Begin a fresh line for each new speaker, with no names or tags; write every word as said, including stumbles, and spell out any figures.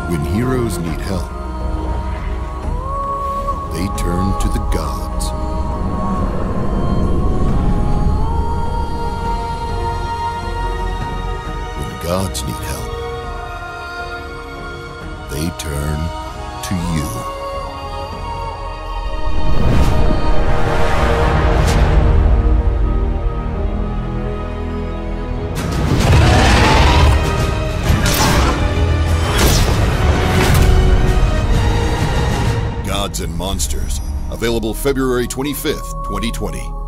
When heroes need help, they turn to the gods. When gods need help, they turn to you. Gods and Monsters. Available February twenty-fifth, twenty twenty.